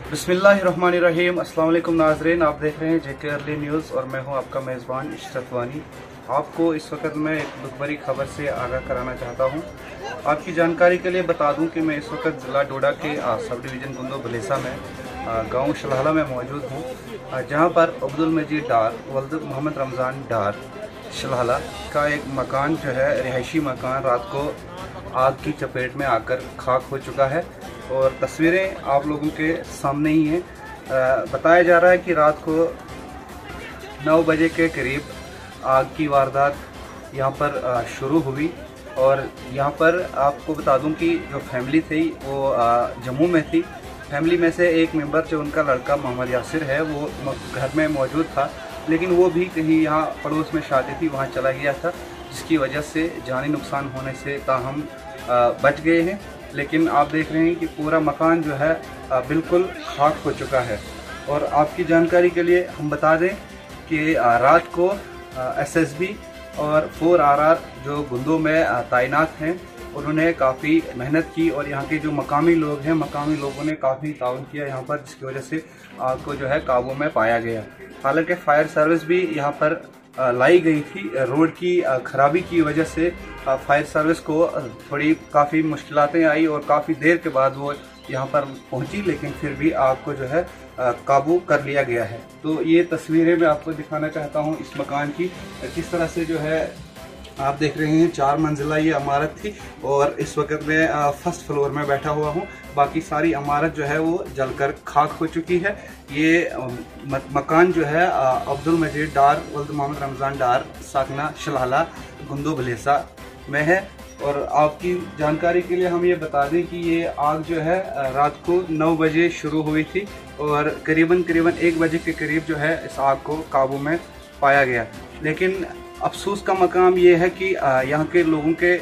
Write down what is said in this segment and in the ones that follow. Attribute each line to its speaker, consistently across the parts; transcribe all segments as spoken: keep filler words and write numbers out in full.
Speaker 1: बिस्मिल्लाहिर्रहमानिर्रहीम। अस्सलाम वालेकुम नाज़रीन, आप देख रहे हैं जेके अर्ली न्यूज़ और मैं हूं आपका मेज़बान इशरत वानी। आपको इस वक्त मैं एक दुख भरी खबर से आगाह कराना चाहता हूं। आपकी जानकारी के लिए बता दूं कि मैं इस वक्त ज़िला डोडा के सब डिवीज़न गुंदो भलेसा में गांव शलहाला में मौजूद हूं, जहां पर अब्दुल मजीद डार वल्द मोहम्मद रमज़ान डार शलहाला का एक मकान जो है रिहायशी मकान रात को आग की चपेट में आकर खाक हो चुका है और तस्वीरें आप लोगों के सामने ही हैं। बताया जा रहा है कि रात को नौ बजे के करीब आग की वारदात यहां पर शुरू हुई और यहां पर आपको बता दूं कि जो फैमिली थी वो जम्मू में थी। फैमिली में से एक मेंबर जो उनका लड़का मोहम्मद यासिर है वो घर में मौजूद था, लेकिन वो भी कहीं यहाँ पड़ोस में शादी थी वहाँ चला गया था, जिसकी वजह से जानी नुकसान होने से ताहम बच गए हैं। लेकिन आप देख रहे हैं कि पूरा मकान जो है बिल्कुल खाक हो चुका है। और आपकी जानकारी के लिए हम बता दें कि रात को एसएसबी और फोर आरआर जो गुंदों में तैनात हैं उन्होंने काफ़ी मेहनत की और यहाँ के जो मकामी लोग हैं मकामी लोगों ने काफ़ी ताउन किया यहाँ पर, जिसकी वजह से आग को जो है काबू में पाया गया। हालांकि फायर सर्विस भी यहाँ पर लाई गई थी। रोड की खराबी की वजह से फायर सर्विस को थोड़ी काफ़ी मुश्किलातें आई और काफ़ी देर के बाद वो यहाँ पर पहुंची, लेकिन फिर भी आग को जो है काबू कर लिया गया है। तो ये तस्वीरें मैं आपको दिखाना चाहता हूँ इस मकान की, किस तरह से जो है आप देख रहे हैं चार मंजिला ये इमारत थी और इस वक्त मैं फर्स्ट फ्लोर में बैठा हुआ हूँ। बाकी सारी इमारत जो है वो जलकर खाक हो चुकी है। ये मकान जो है अब्दुल मजीद डार वल्द मोहम्मद रमज़ान डार साकना शलहाला गुंदो भलेसा में है। और आपकी जानकारी के लिए हम ये बता दें कि ये आग जो है रात को नौ बजे शुरू हुई थी और करीबन करीबन एक बजे के करीब जो है इस आग को काबू में पाया गया। लेकिन अफसोस का मकाम ये है कि यहाँ के लोगों के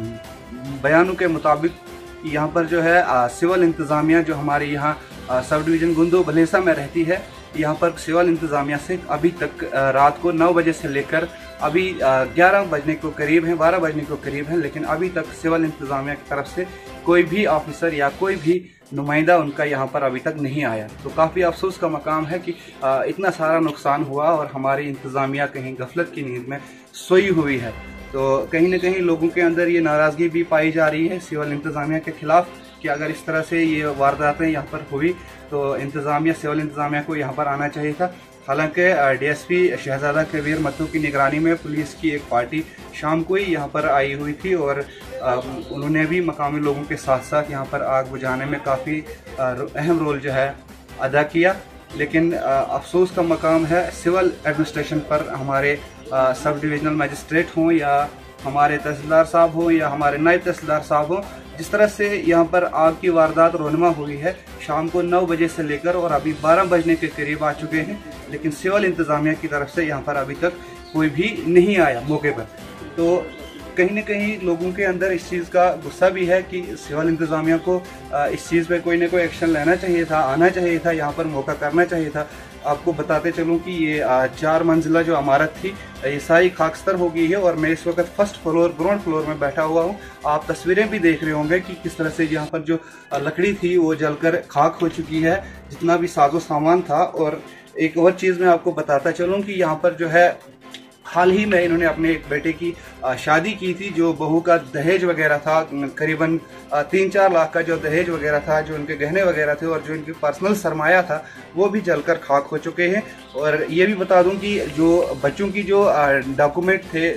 Speaker 1: बयानों के मुताबिक यहाँ पर जो है सिविल इंतज़ामिया जो हमारे यहाँ सब डिवीज़न गुंदो भलेसा में रहती है, यहाँ पर सिविल इंतज़ामिया से अभी तक रात को नौ बजे से लेकर अभी ग्यारह बजने को करीब है, बारह बजने को करीब है, लेकिन अभी तक सिविल इंतज़ामिया की तरफ से कोई भी ऑफिसर या कोई भी नुमाइंदा उनका यहाँ पर अभी तक नहीं आया। तो काफ़ी अफसोस का मकाम है कि इतना सारा नुकसान हुआ और हमारी इंतज़ामिया कहीं गफलत की नींद में सोई हुई है। तो कहीं ना कहीं लोगों के अंदर ये नाराज़गी भी पाई जा रही है सिविल इंतज़ामिया के खिलाफ कि अगर इस तरह से ये वारदातें यहाँ पर हुई तो इंतज़ामिया सिविल इंतज़ामिया को यहाँ पर आना चाहिए था। हालांकि डीएसपी शहजादा कबीर मत्तू की निगरानी में पुलिस की एक पार्टी शाम को ही यहाँ पर आई हुई थी और उन्होंने भी मकामी लोगों के साथ साथ यहाँ पर आग बुझाने में काफ़ी अहम रोल जो है अदा किया। लेकिन अफसोस का मकाम है सिविल एडमिनिस्ट्रेशन पर, हमारे सब डिविजनल मजिस्ट्रेट हों या हमारे तहसीलदार साहब हों या हमारे नायब तहसीलदार साहब हों, जिस तरह से यहाँ पर आग की वारदात रोनमा हुई है शाम को नौ बजे से लेकर और अभी बारह बजने के करीब आ चुके हैं, लेकिन सिविल इंतज़ामिया की तरफ से यहाँ पर अभी तक कोई भी नहीं आया मौके पर। तो कहीं ना कहीं लोगों के अंदर इस चीज़ का गुस्सा भी है कि सिविल इंतज़ामिया को इस चीज़ पे कोई ना कोई एक्शन लेना चाहिए था, आना चाहिए था, यहाँ पर मौका करना चाहिए था। आपको बताते चलूँ कि ये चार मंजिला जो इमारत थी ये सारी खाकस्तर हो गई है और मैं इस वक्त फर्स्ट फ्लोर ग्राउंड फ्लोर में बैठा हुआ हूँ। आप तस्वीरें भी देख रहे होंगे कि किस तरह से यहाँ पर जो लकड़ी थी वो जलकर खाक हो चुकी है, जितना भी साजो सामान था। और एक और चीज़ मैं आपको बताता चलूँ कि यहाँ पर जो है हाल ही में इन्होंने अपने एक बेटे की शादी की थी, जो बहू का दहेज वगैरह था, करीबन तीन चार लाख का जो दहेज वगैरह था, जो उनके गहने वगैरह थे और जो इनके पर्सनल सरमाया था वो भी जलकर खाक हो चुके हैं। और ये भी बता दूं कि जो बच्चों की जो डॉक्यूमेंट थे,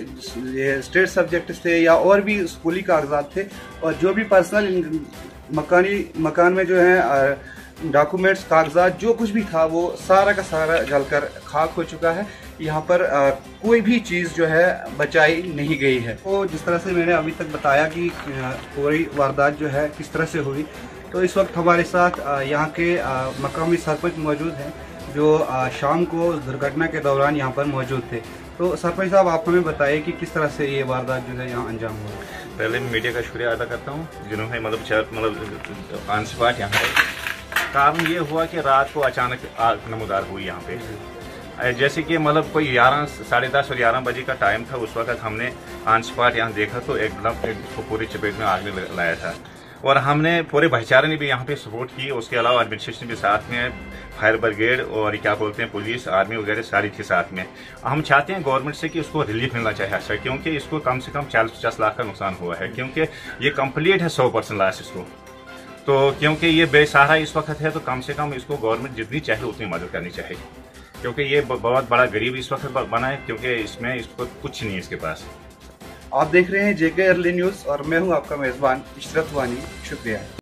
Speaker 1: स्टेट सब्जेक्ट थे या और भी स्कूली कागजात थे और जो भी पर्सनल मकानी मकान में जो है डॉक्यूमेंट्स कागजात जो कुछ भी था वो सारा का सारा जलकर खाक हो चुका है। यहाँ पर आ, कोई भी चीज़ जो है बचाई नहीं गई है। तो जिस तरह से मैंने अभी तक बताया कि पूरी वारदात जो है किस तरह से हुई, तो इस वक्त हमारे साथ यहाँ के आ, मकामी सरपंच मौजूद हैं जो आ, शाम को दुर्घटना के दौरान यहाँ पर मौजूद थे। तो सरपंच साहब आप हमें बताइए कि किस तरह से ये वारदात जो है यहाँ अंजाम हुआ।
Speaker 2: पहले मीडिया का शुक्रिया अदा करता हूँ जिन्होंने मतलब मतलब ऑन स्पॉट यहाँ पर। कारण ये हुआ कि रात को अचानक आग नमूदार हुई यहाँ पे, जैसे कि मतलब कोई ग्यारह साढ़े दस और ग्यारह बजे का टाइम था। उस वक्त हमने ऑन स्पॉट यहाँ देखा तो एकदम एक पूरी चपेट में आग ने लाया था। और हमने पूरे भाईचारे ने भी यहाँ पे सपोर्ट की। उसके अलावा एडमिनिस्ट्रेशन भी साथ में, फायर ब्रिगेड और क्या बोलते हैं पुलिस, आर्मी वगैरह सारी थी साथ में। हम चाहते हैं गवर्नमेंट से कि उसको रिलीफ मिलना चाहिए अच्छा, क्योंकि इसको कम से कम चालीस पचास लाख का नुकसान हुआ है, क्योंकि ये कंप्लीट है सौ परसेंट लॉस इसको। तो क्योंकि ये बेसहारा इस वक्त है, तो कम से कम इसको गवर्नमेंट जितनी चाहिए उतनी मदद करनी चाहिए, क्योंकि ये बहुत बड़ा गरीब इस वक्त बना है, क्योंकि इसमें इसको कुछ नहीं है इसके पास।
Speaker 1: आप देख रहे हैं जेके अर्ली न्यूज़ और मैं हूं आपका मेज़बान इशरत वानी। शुक्रिया।